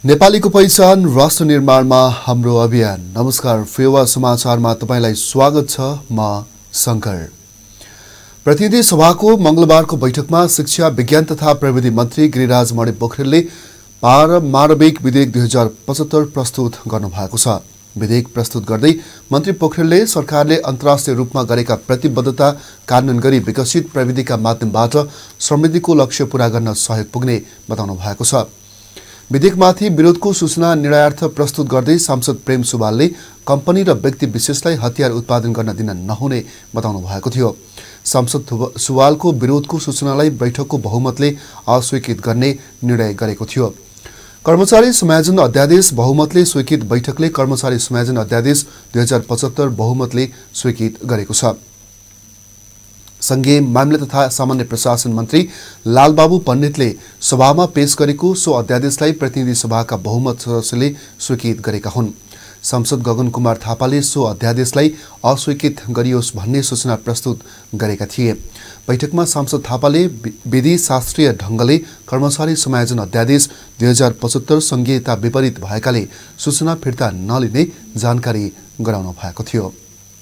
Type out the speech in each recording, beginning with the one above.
नेपालीको पहिचान राष्ट्र निर्माणमा हाम्रो अभियान। नमस्कार, फेवा समाचारमा तपाईलाई स्वागत छ। म शंकर। प्रतिनिधि सभाको मंगलबारको बैठकमा शिक्षा, विज्ञान तथा प्रविधि मन्त्री गिरिराज मणि पोखरेलले पारमाणविक विधेयक 2075 प्रस्तुत गर्नुभएको छ। विधेयक प्रस्तुत गर्दै मन्त्री पोखरेलले सरकारले अन्तर्राष्ट्रिय रूपमा गरेका प्रतिबद्धता कार्यान्वयन गरी विकसित प्रविधिका माध्यमबाट समृद्धिको लक्ष्य पूरा गर्न सहयोग पुग्ने बताउनु भएको छ। विधेयकमाथि विरोधको सूचना निर्णयार्थ प्रस्तुत गर्दै सांसद प्रेम सुवालले कम्पनी र व्यक्ति विशेषलाई हतियार उत्पादन गर्न दिन नहुने बताउनु भएको थियो। सांसद सुवालको विरोधको सूचनालाई बैठकको बहुमतले अस्वीकृत गर्ने निर्णय गरेको थियो। कर्मचारी समायोजन अध्यादेश बहुमतले स्वीकृत। बैठकले कर्मचारी समायोजन अध्यादेश 2075 बहुमतले स्वीकृत गरेको छ। संघीय मामिला तथा सामान्य प्रशासन मन्त्री लालबाबु पण्डितले सभामा पेश गरेको सो अध्यादेशलाई प्रतिनिधि सभाका बहुमत सदस्यले स्वीकृत गरेका हुन्। सांसद गगन कुमार थापाले सो अध्यादेशलाई अस्वीकृत गरियोस् भन्ने सूचना प्रस्तुत गरेका थिए। बैठकमा सांसद थापाले विधि शास्त्रीय ढंगले कर्मचारी समायोजन अध्यादेश 2075 संघीयता विपरीत भएकाले सूचना फिर्ता नलिने जानकारी गराउनु भएको थियो।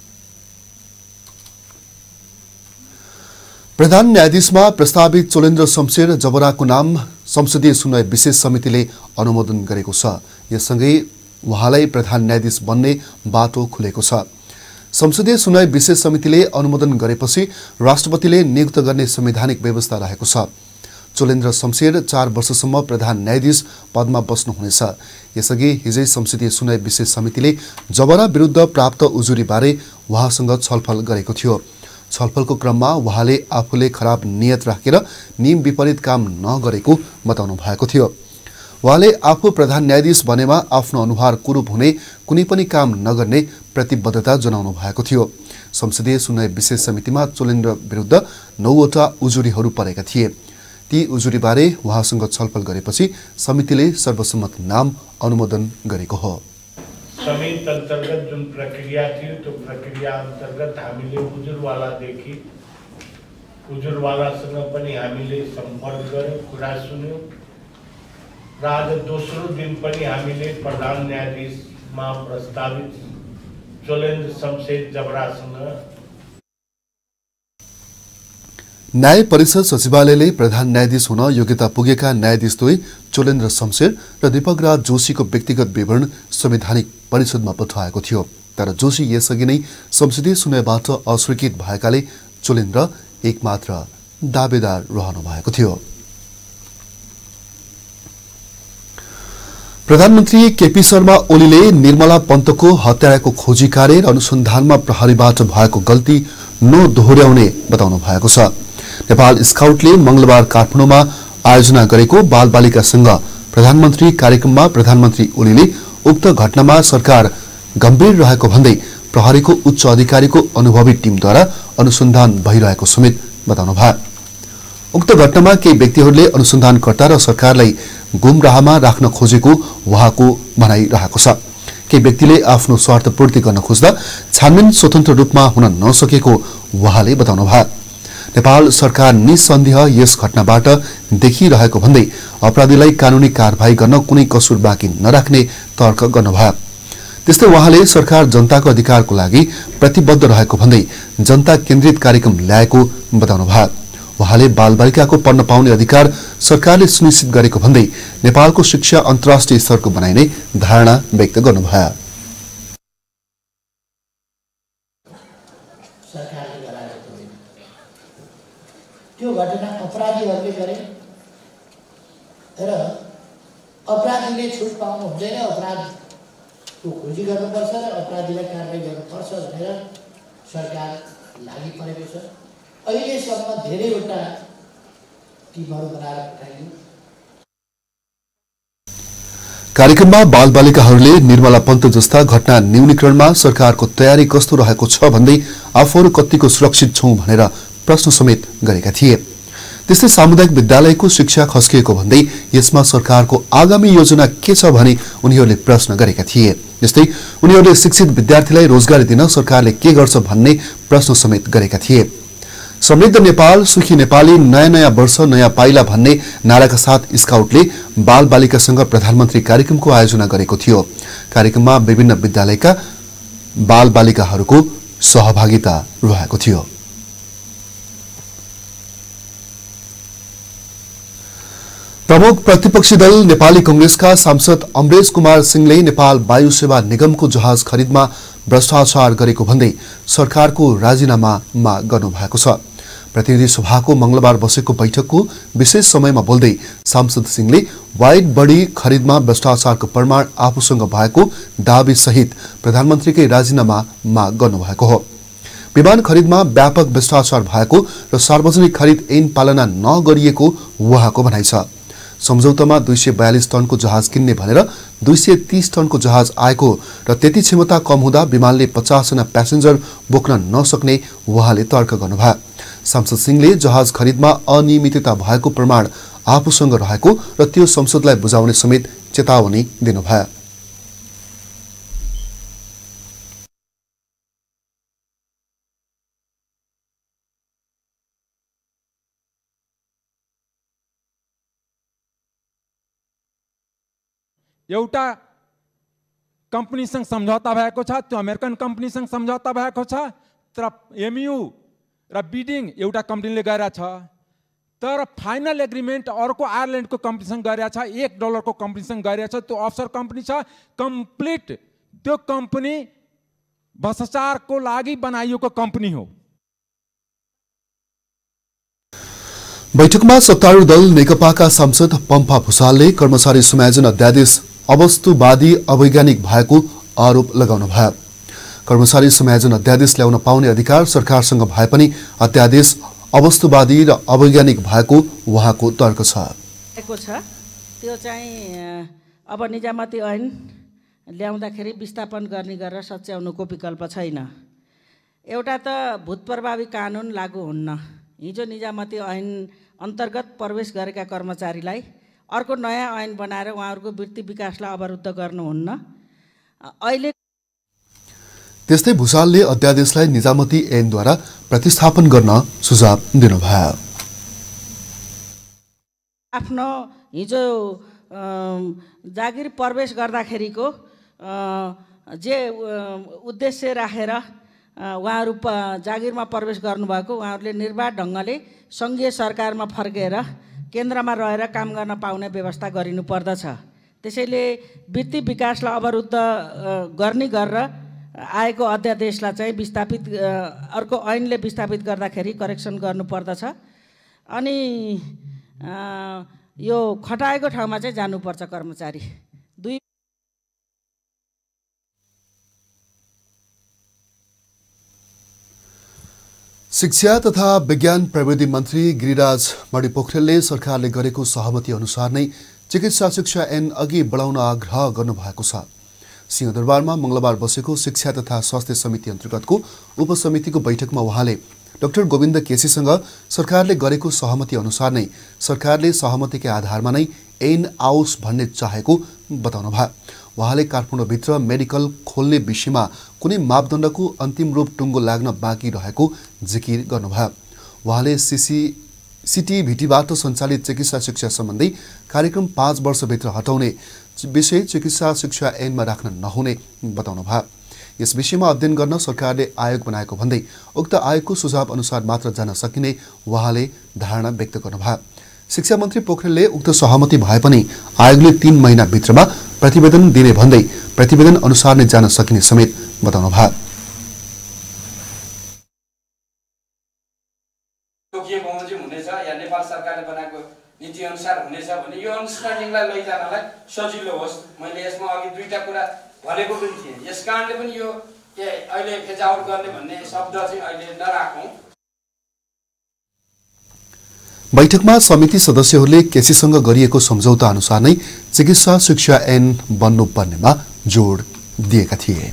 प्रधान न्यायाधीशमा प्रस्तावित चोलेन्द्र शमशेर जबराको नाम संसदीय सुनवाई विशेष समितिले अनुमोदन गरेको छ। यससँगै उहाँलाई प्रधान न्यायाधीश बन्ने बाटो खुलेको छ। संसदीय सुनवाई विशेष समितिले अनुमोदन गरेपछि राष्ट्रपतिले नियुक्त गर्ने संवैधानिक व्यवस्था रहेको छ। चोलेन्द्र शमशेर 4 वर्षसम्म प्रधान न्यायाधीश पदमा बस्नुहुनेछ। यसअघि हिजै संसदीय सुनवाई विशेष समितिले जबरा विरुद्ध प्राप्त उजुरीबारे उहाँसँग छलफल गरेको थियो। छलफलको क्रममा उहाँले आफूले खराब नियत राखेर नियम विपरीत काम नगरेको बताउनु भएको थियो। उहाँले आफू प्रधान न्यायाधीश बनेमा आफ्नो अनुहार कुरूप हुने कुनै पनि काम नगर्ने प्रतिबद्धता जनाउनु भएको थियो। संसदीय सुनवाई विशेष समितिमा चोलेन्द्र विरुद्ध 9 वटा उजुरीहरू परेका थिए। ती उजुरीबारे उहाँसँग छलफल गरेपछि समितिले सर्वसम्मत नाम अनुमोदन गरेको हो। समिति अंतर्गत जुन प्रक्रिया थियो त्यो प्रक्रिया अंतर्गत हामीले उजुरवालादेखि उजुरवालासँग पनि हामीले सम्पर्क गर्यौं, कुरा सुन्यौं र आज दोस्रो दिन पनि हामीले प्रधान न्यायाधीशमा प्रस्तावित चोलेन्द्र शमशेर जबरासँग न्याय परिषद सचिवालयले प्रधान न्यायाधीश हुन योग्यता पुगेका न्यायाधीश द्वय चोलेन्द्र शमशेर र दीपक राज जोशीको व्यक्तिगत विवरण संवैधानिक परिषदमा पठाएको थियो। तर जोशी यसअघि नै संसदीय सुनवाईबाट अस्वीकृत भएकाले चोलेन्द्र एकमात्र दावेदार रहनु भएको थियो। प्रधानमन्त्री केपी शर्मा ओलीले निर्मला पन्तको हत्याराको खोजी कार्य र अनुसन्धानमा प्रहरीबाट भएको गल्ती नदोहोर्याउने बताउनु भएको छ। नेपाल स्काउटले मंगलबार काठमाडौँमा आयोजना गरेको बालबालिकासँग प्रधानमन्त्री कार्यक्रममा प्रधानमन्त्री ओलीले उक्त घटनामा सरकार गम्भीर रहेको भन्दै प्रहरीको उच्च अधिकारीको अनुभवी टिमद्वारा अनुसन्धान भइरहेको समेत बताउनु भयो। उक्त घटनामा केही व्यक्तिहरूले अनुसन्धानकर्ता र सरकारलाई गुमराहमा राख्न खोजेको उहाँको भनाइरहेको छ। केही व्यक्तिले आफ्नो स्वार्थपूर्ति गर्न खोज्दा छानबिन स्वतन्त्र रूपमा हुन नसकेको उहाँले बताउनु भयो। नेपाल सरकार निसन्देह यस घटनाबाट देखिरहेको भन्दै अपराधीलाई कानूनी कारबाही गर्न कुनै कसुर बाँकी नराख्ने तर्क गर्नुभयो। त्यस्तै उहाँले सरकार जनताको अधिकारको लागि प्रतिबद्ध रहेको भन्दै जनता केन्द्रित कार्यक्रम ल्याएको बताउनु भयो। उहाँले बालबालिकाको पढ्न पाउने अधिकार सरकारले सुनिश्चित गरेको भन्दै नेपालको शिक्षा अन्तर्राष्ट्रिय स्तरको बनाइने धारणा व्यक्त गर्नुभयो। त्यो घटना अपराधीहरूले गरे र अपराधीले छुट पाउनु हुँदैन, अपराधको खोजी गर्नुपर्छ र अपराधीलाई कारबाही गर्नुपर्छ भनेर सरकार लागि परेको छ। अहिलेसम्म धेरैवटा टिमहरू बनाएर पठाइयो। कार्यक्रममा बालबालिकाहरूले निर्मला पन्त जस्ता घटना न्यूनीकरणमा सरकारको तयारी कस्तो रहेको छ भन्दै आफूहरू कतिको सुरक्षित छौं भनेर प्रश्न समेत गरेका थिए। त्यस्तै सामुदायिक विद्यालयको शिक्षा खस्किएको भन्दै यसमा सरकारको आगामी योजना के छ भनी उनीहरूले प्रश्न गरेका थिए। जस्तै उनीहरूले शिक्षित विद्यार्थीलाई रोजगारी दिन सरकारले के गर्छ भन्ने प्रश्न समेत गरेका थिए। समृद्ध नेपाल सुखी नेपाली नयाँ वर्ष नयाँ पाइला भन्ने नाराका साथ स्काउटले बालबालिकासँग प्रधानमन्त्री कार्यक्रमको आयोजना गरेको थियो। कार्यक्रममा विभिन्न विद्यालयका बालबालिकाहरूको सहभागिता रहेको थियो। प्रमुख प्रतिपक्षी दल नेपाली कांग्रेसका सांसद अमरेश कुमार सिंहले नेपाल वायु सेवा निगमको जहाज खरिदमा भ्रष्टाचार गरेको भन्दै सरकारको राजीनामा माग गर्नुभएको छ। प्रतिनिधि सभाको मंगलबार बसेको बैठकको विशेष समयमा बोल्दै सांसद सिंहले वाइड बडी खरिदमा भ्रष्टाचारको प्रमाण आफूसँग भएको दावी सहित प्रधानमन्त्रीकै राजीनामा माग गर्नुभएको हो। विमान खरिदमा व्यापक भ्रष्टाचार भएको र सार्वजनिक खरिद ऐन पालना नगरिएको उहाँको भनाइ छ। सम्झौतामा 242 टनको जहाज किन्ने भनेर 230 टनको जहाज आएको र त्यति क्षमता कम हुँदा विमानले 50 जना प्यासेन्जर बोक्न नसक्ने उहाँले तर्क गर्नुभयो। सांसद सिंहले जहाज खरिदमा अनियमितता भएको प्रमाण आफूसँग रहेको र त्यो संसदलाई बुझाउने समेत चेतावनी दिनुभयो। एउटा कम्पनीसँग सम्झौता भएको छ, त्यो अमेरिकन कम्पनीसँग सम्झौता भएको छ, तर एमयू र बिडिङ एउटा कम्पनीले गरेछ, तर फाइनल एग्रिमेन्ट अर्को आयरल्यान्डको कम्पनीसँग गरेछ, $1 को कम्पनीसँग गरेछ। त्यो अफसर कम्पनी छ, कम्प्लिट त्यो कम्पनी भ्रष्टाचारको लागि बनाइएको कम्पनी हो। बैठकमा सत्तारूढ दल नेकपाका सांसद पम्फा भुसालले कर्मचारी समायोजन अध्यादेश अवस्तुवादी अवैज्ञानिक भएको आरोप लगाउनुभयो। कर्मचारी समायोजन अध्यादेश ल्याउन पाउने अधिकार सरकारसँग भए पनि अध्यादेश अवस्तुवादी र अवैज्ञानिक भएको उहाँको तर्क छ। त्यो चाहिँ अब निजामती ऐन ल्याउँदाखेरि विस्थापन गर्ने गरेर सच्याउनुको विकल्प छैन। एउटा त भूत प्रभावी कानुन लागू हुन्न। हिजो निजामती ऐन अन्तर्गत प्रवेश गरेका कर्मचारीलाई अर्को नयाँ ऐन बनाएर उहाँहरूको वृत्ति विकासलाई अवरुद्ध गर्नुहुन्न। अहिले त्यस्तै भुसालले अध्यादेशलाई निजामती ऐनद्वारा प्रतिस्थापन गर्न सुझाव दिनुभयो। आफ्नो हिजो जागिर प्रवेश गर्दाखेरिको जे उद्देश्य राखेर उहाँहरू जागिरमा प्रवेश गर्नुभएको, उहाँहरूले निर्वाध ढङ्गले सङ्घीय सरकारमा फर्केर केन्द्रमा रहेर काम गर्न पाउने व्यवस्था गरिनु पर्दछ। त्यसैले वृत्ति विकासलाई अवरुद्ध गर्ने गरेर आएको अध्यादेशलाई चाहिँ विस्थापित अर्को ऐनले विस्थापित गर्दाखेरि करेक्सन गर्नुपर्दछ। अनि यो खटाएको ठाउँमा चाहिँ जानुपर्छ कर्मचारी। शिक्षा तथा विज्ञान प्रविधि मन्त्री गिरिराज मणि पोखरेलले सरकारले गरेको सहमति अनुसार नै चिकित्सा शिक्षा ऐन अघि बढाउन आग्रह गर्नुभएको छ। सिंहदरबारमा मंगलबार बसेको शिक्षा तथा स्वास्थ्य समिति अन्तर्गतको उपसमितिको बैठकमा उहाँले डाक्टर गोविन्द केसीसँग सरकारले गरेको सहमति अनुसार नै सरकारले सहमतिकै आधारमा नै ऐन आओस् भन्ने चाहेको बताउनुभयो। उहाँले काठमाडौँभित्र मेडिकल खोल्ने विषयमा कुनै मापदण्डको अन्तिम रूप टुङ्गो लाग्न बाँकी रहेको जिकिर गर्नुभयो। उहाँले सिटिभिटीबाट सञ्चालित चिकित्सा शिक्षा सम्बन्धी कार्यक्रम 5 वर्षभित्र हटाउने विषय चिकित्सा शिक्षा ऐनमा राख्न नहुने बताउनुभयो। यस विषयमा अध्ययन गर्न सरकारले आयोग बनाएको भन्दै उक्त आयोगको सुझाव अनुसार मात्र जान सकिने उहाँले धारणा व्यक्त गर्नुभयो। शिक्षा मन्त्री पोखरेलले उक्त सहमति भए पनि आयोगले 3 महिनाभित्रमा प्रतिवेदन दिने भन्दै प्रतिवेदन अनुसार नै जान सकिने समेत बताउनुभयो। नेपाल सरकारले बनाएको नीति अनुसार हुनेछ भने यो अन्डरस्ट्यान्डिङलाई लैजानलाई सजिलो होस्। मैले यसमा अघि 2टा कुरा भनेको पनि थिएँ। यस कारणले पनि यो अहिले फेजाउट गर्ने भन्ने शब्द चाहिँ अहिले नराखौँ। बैठकमा समिति सदस्यहरूले केसीसँग गरिएको सम्झौता अनुसार नै चिकित्सा शिक्षा ऐन बन्नुपर्नेमा जोड दिएका थिए।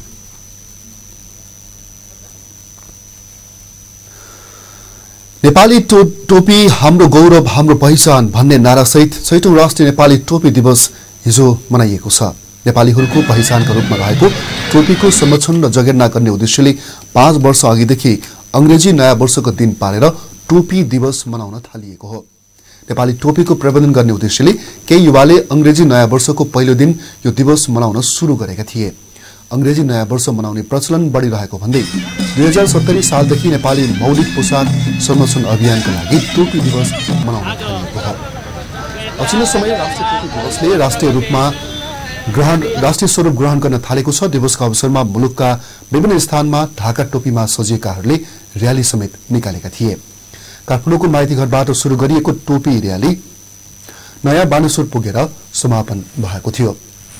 नेपाली टोपी हाम्रो गौरव हाम्रो पहिचान भन्ने नारासहित 6औं राष्ट्रिय नेपाली टोपी दिवस हिजो मनाइएको छ। नेपालीहरूको पहिचानका रूपमा रहेको टोपीको संरक्षण र जगेर्ना गर्ने उद्देश्यले 5 वर्ष अघिदेखि अंग्रेजी नयाँ वर्षको दिन पालेर टोपी दिवस मनाउन थालिएको हो। नेपाली टोपीको प्रबन्धन गर्ने उद्देश्यले केही युवाले अंग्रेजी नयाँ वर्षको पहिलो दिन यो दिवस मनाउन सुरु गरेका थिए। अंग्रेजी नयाँ वर्ष मनाउने प्रचलन बढिरहेको भन्दै 2070 सालदेखि नेपाली मौलिक पोसाक संरक्षण अभियानका लागि टोपी दिवस मनाउन थालिएको हो। पछिल्लो समय राष्ट्रिय टोपी दिवसले राष्ट्रिय स्वरूप ग्रहण गर्न थालेको छ। दिवसका अवसरमा मुलुकका विभिन्न स्थानमा ढाका टोपीमा सजिएकाहरूले र्याली समेत निकालेका थिए। काठमाडौँको माइतीघरबाट सुरु गरिएको टोपी र्याली नयाँ बानेश्वर पुगेर समापन भएको थियो।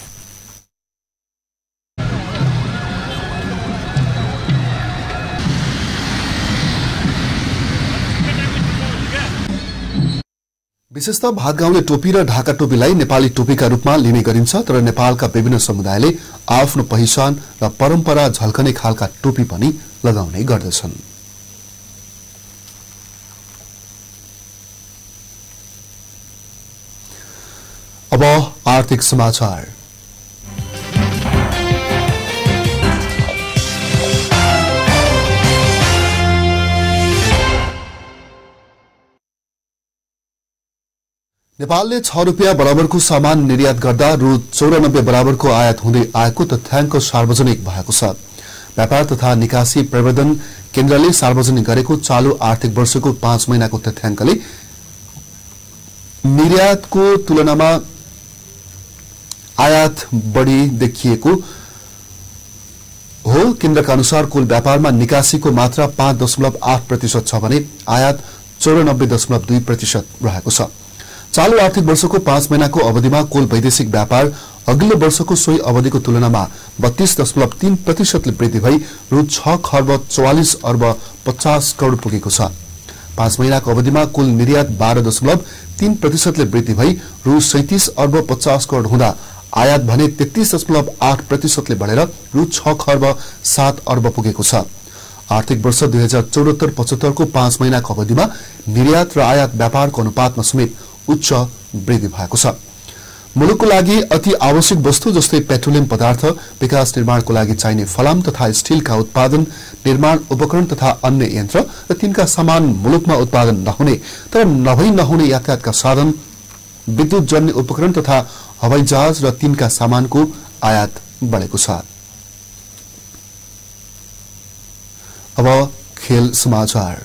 विशेषतः भातगाउँले टोपी र ढाका टोपीलाई नेपाली टोपीका रूपमा लिने गरिन्छ, तर नेपालका विभिन्न समुदायले आफ्नो पहिचान र परम्परा झल्कने खालका टोपी पनि लगाउने गर्दछन्। अब आर्थिक समाचार। नेपालले 6 रुपियाँ बराबरको सामान निर्यात गर्दा रु 94 बराबरको आयात हुँदै आएको तथ्याङ्क सार्वजनिक भएको छ। व्यापार तथा निकासी प्रवर्धन केन्द्रले सार्वजनिक गरेको चालू आर्थिक वर्षको 5 महिनाको तथ्याङ्कले निर्यातको तुलनामा आयात बढी देखिएको हो। केन्द्रका अनुसार कुल व्यापारमा निकासीको मात्रा 5.8% छ भने आयात 94.2% रहेको छ। चालू आर्थिक वर्षको 5 महिनाको अवधिमा कुल वैदेशिक व्यापार अघिल्लो वर्षको सोही अवधिको तुलनामा 32.3% ले वृद्धि भई रु 6 खर्ब 44 अर्ब 50 करोड पुगेको छ। 5 महिनाको अवधिमा कुल निर्यात 12.3% ले वृद्धि भई रु 37 अर्ब 50 करोड हुँदा आयात भने 33.8% ले बढेर रु 6 खर्ब 7 अर्ब पुगेको छ। आर्थिक वर्ष 2074-75 को 5 महिनाको अवधिमा निर्यात र आयात व्यापारको अनुपातमा समेत उच्च वृद्धि भएको छ। मुलुकको लागि अति आवश्यक वस्तु जस्तै पेट्रोलियम पदार्थ, विकास निर्माणको लागि चाहिने फलाम तथा स्टीलका उत्पादन, निर्माण उपकरण तथा अन्य यन्त्र र तिनका सामान मुलुकमा उत्पादन नहुने तर नहुने यातायातका साधन, विद्युतजन्य उपकरण तथा हवाईजहाज र तिनका सामानको आयात बढेको छ। अब खेल समाचार।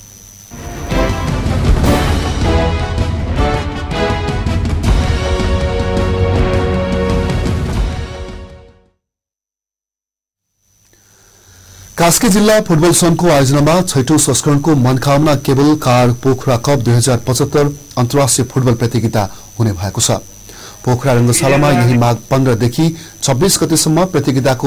कास्की जिल्ला फुटबल संघको आयोजनामा 6औं संस्करणको Manakamana cable car Pokhara cup 2075 अन्तर्राष्ट्रिय फुटबल प्रतियोगिता हुने भएको छ। पोखरा रंगशालामा यही माघ 15 देखि 26 गतेसम्म प्रतियोगिताको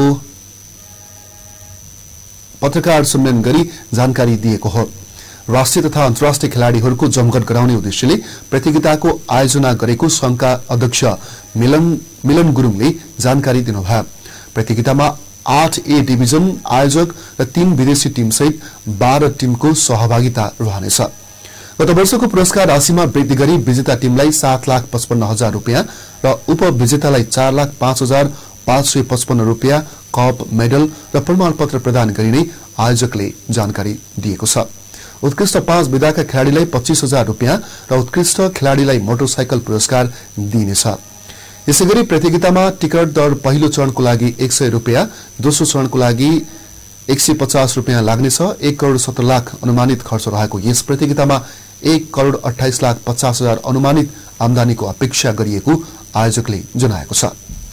पत्रकार सम्मेलन गरी जानकारी दिएको हो। राष्ट्रिय तथा अन्तर्राष्ट्रिय खेलाड़ीहरूको जमघट गराउने उद्देश्यले प्रतियोगिताको आयोजना गरेको संघका अध्यक्ष मिलन गुरुङले जानकारी दिनुभयो। प्रतियोगितामा 8 ए डिभिजन आयोजक र 3 विदेशी टीम सहित 12 टीमको सहभागिता रहनेछ। गत वर्षको पुरस्कार राशिमा वृद्धि गरी विजेता टीमलाई 7,55,000 रुपियाँ र उपविजेतालाई 4,05,555 रुपियाँ कप, मेडल र प्रमाणपत्र प्रदान गरिने आयोजकले जानकारी दिएको छ। उत्कृष्ट 5 विधाका खेलाड़ीलाई 25,000 रुपियाँ र उत्कृष्ट खेलाड़ीलाई मोटरसाइकल पुरस्कार दिइनेछ। यसैगरी प्रतियोगितामा टिकट दर पहिलो चरणको लागि 100 रुपियाँ, दोस्रो चरणको लागि 150 रुपियाँ लाग्नेछ। 1 करोड 70 लाख अनुमानित खर्च रहेको यस प्रतियोगितामा 1 करोड 28 लाख 50 हजार अनुमानित आमदानीको अपेक्षा गरिएको आयोजकले जनाएको छ।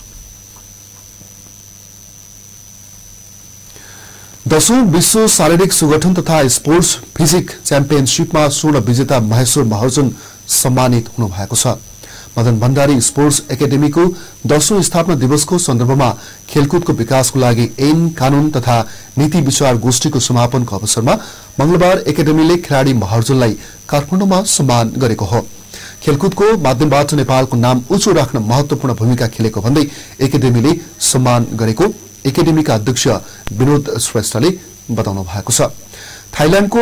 10औं विश्व शारीरिक सुगठन तथा स्पोर्ट्स फिजिक च्याम्पियनशिपमा स्वर्ण विजेता महेश्वर महर्जन सम्मानित हुनु भएको छ। मदन भण्डारी स्पोर्ट्स एकाडेमीको 10औं स्थापना दिवसको सन्दर्भमा खेलकुदको विकासको लागि ऐन, कानून तथा नीति विचार गोष्ठीको समापनको अवसरमा मंगलबार एकाडेमीले खेलाड़ी महर्जनलाई काठमाडौँमा सम्मान गरेको हो। खेलकुदको माध्यमबाट नेपालको नाम उच्च राख्न महत्वपूर्ण भूमिका खेलेको भन्दै एकाडेमीले सम्मान गरेको एकाडेमीका अध्यक्ष विनोद श्रेष्ठले बताउनु भएको छ। थाइल्याण्डको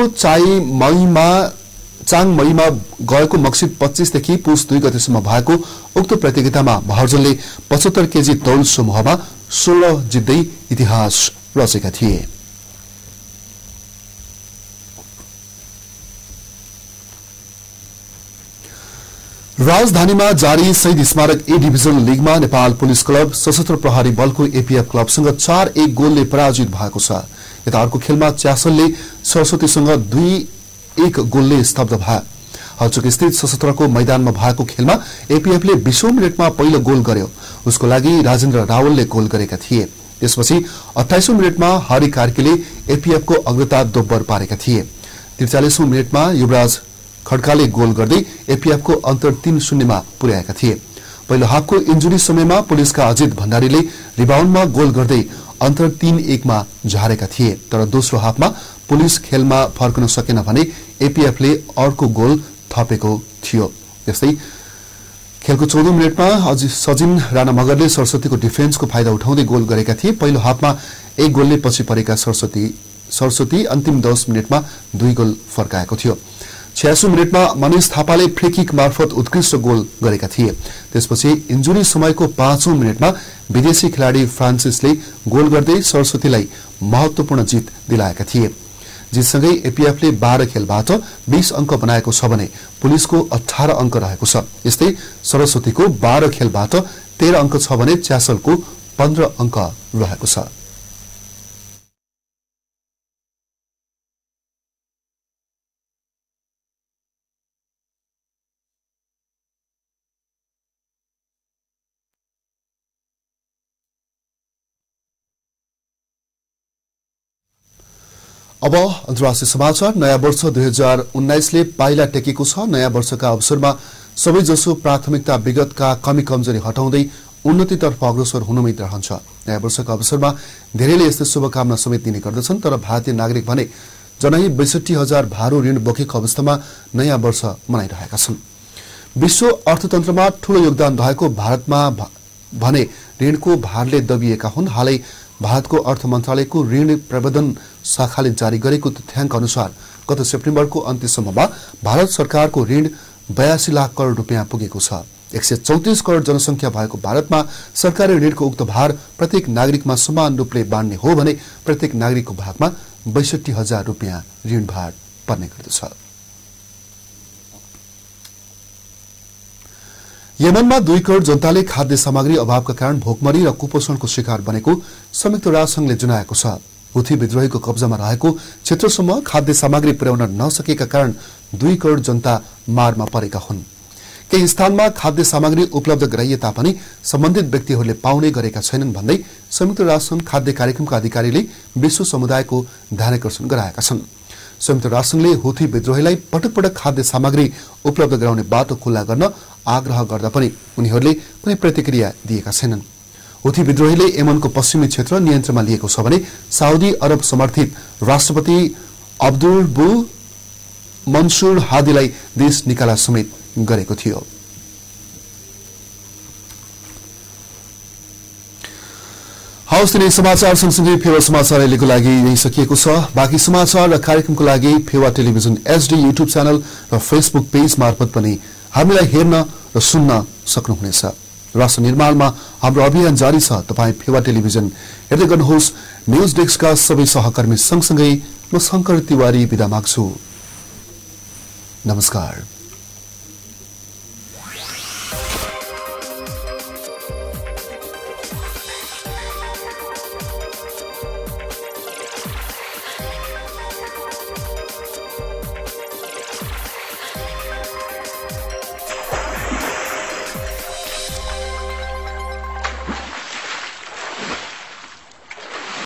चाङमईमा गएको मक्सिर 25 देखि पुस 2 गतेसम्म भएको उक्त प्रतियोगितामा महर्जनले 75 केजी तौल समूहमा 16 जित्दै इतिहास रचेका थिए। राजधानीमा जारी शहीद स्मारक ए डिभिजन लीगमा नेपाल पुलिस क्लब सशस्त्र प्रहरी बलको एपीएफ क्लबसँग 4-1 गोलले पराजित भएको छ। यता अर्को खेलमा च्यासलले सरस्वतीसँग 2-1 गोलले स्तब्ध भयो। हल्चुक स्थित सशस्त्रको मैदानमा भएको खेलमा एपीएफले 20औं मिनेटमा पहिलो गोल गर्यो। उसको लागि राजेन्द्र रावलले गोल गरेका थिए। त्यसपछि 28औं मिनेटमा हरि कार्कीले एपीएफको अग्रता दोब्बर पारेका थिए। 43औं मिनेटमा युवराज खड्काले गोल गर्दै एपीएफको अन्तर 3-0 मा पुर्याएका थिए। पहिलो हाफको इन्जुरी समयमा पुलिसका अजित भण्डारीले रिबाउन्डमा गोल गर्दै अन्तर 3-1 मा झारेका थिए। तर दोस्रो हाफमा पुलिस खेलमा फर्कन सकेन भने एपीएफले अर्को गोल थपेको थियो। त्यस्तै खेलको 14औं मिनेटमा सजिन राणा मगरले सरस्वतीको डिफेन्सको फाइदा उठाउँदै गोल गरेका थिए। पहिलो हाफमा 1 गोलले पछि परेका सरस्वती अन्तिम 10 मिनेटमा 2 गोल फर्काएको थियो। 86 मिनेटमा मनिष थापाले फ्री किक मार्फत उत्कृष्ट गोल गरेका थिए। त्यसपछि इन्जुरी समयको 5औं मिनेटमा विदेशी खेलाडी फ्रान्सिसले गोल गर्दै सरस्वतीलाई महत्वपूर्ण जित दिलाएका थिए। जितसँगै एपीएफले 12 खेलबाट 20 अंक बनाएको छ भने पुलिसको 18 अंक रहेको छ। यस्तै सरस्वतीको 12 खेलबाट 13 अंक छ भने च्यासलको 15 अंक रहेको छ। अब अन्तर्राष्ट्रिय समाचार। नयाँ वर्ष 2019 ले पाइला टेकेको छ। नयाँ वर्षका अवसरमा सबैजसो प्राथमिकता विगतका कमी कमजोरी हटाउँदै उन्नतितर्फ अग्रसर हुनुमै रहन्छ। नयाँ वर्षका अवसरमा धेरैले यस्तै शुभकामना समेत दिने गर्दछन्। तर भारतीय नागरिक भने जनै 62,000 भारो ऋण बोकेको अवस्थामा नयाँ वर्ष मनाइरहेका छन्। विश्व अर्थतन्त्रमा ठूलो योगदान रहेको भारतमा भने ऋणको भारले दबिएका हुन्। हालै भारतको अर्थ मन्त्रालयको ऋण प्रबन्धन शाखाले जारी गरेको तथ्याङ्क अनुसार गत सेप्टेम्बरको अन्त्यसम्ममा भारत सरकारको ऋण 82 लाख करोड रुपियाँ पुगेको छ। 134 करोड जनसंख्या भएको भारतमा सरकारी ऋणको उक्त भार प्रत्येक नागरिकमा समान रूपले बाँड्ने हो भने प्रत्येक नागरिकको भागमा 62,000 रुपियाँ ऋण भार पर्ने गर्दछ। यमनमा 2 करोड जनताले खाद्य सामग्री अभावका कारण भोकमरी र कुपोषणको शिकार बनेको संयुक्त राष्ट्रसंघले जनाएको छ। हुथी विद्रोहीको कब्जामा रहेको क्षेत्रसम्म खाद्य सामग्री पुर्याउन नसकेका कारण 2 करोड जनता मारमा परेका हुन्। केही स्थानमा खाद्य सामग्री उपलब्ध गराइए तापनि सम्बन्धित व्यक्तिहरूले पाउने गरेका छैनन् भन्दै संयुक्त राष्ट्रसंघ खाद्य कार्यक्रमका अधिकारीले विश्व समुदायको ध्यानकर्षण गराएका छन्। संयुक्त राष्ट्रसंघले हुथी विद्रोहीलाई पटक पटक खाद्य सामग्री उपलब्ध गराउने बाटो खुल्ला गर्न आग्रह गर्दा पनि उनीहरूले कुनै प्रतिक्रिया दिएका छैनन्। हुथी विद्रोहीले यमनको पश्चिमी क्षेत्र नियन्त्रणमा लिएको छ भने साउदी अरब समर्थित राष्ट्रपति अब्दुल बु मन्सुर हादीलाई देश निकाला समेत गरेको थियो। हवस्, तिनै समाचार सँगसँगै फेवा समाचार अहिलेको लागि यही सकिएको छ। बाँकी समाचार र कार्यक्रमको लागि Fewa television HD YouTube channel र फेसबुक पेज मार्फत पनि हामीलाई हेर्न र सुन्न सक्नुहुनेछ। राष्ट्र निर्माणमा हाम्रो अभियान जारी छ। तपाईँ फेवा टेलिभिजन हेर्दै गर्नुहोस्। न्यूज डेस्कका सबै सहकर्मी सँगसँगै म शंकर तिवारी बिदा माग्छु। नमस्कार।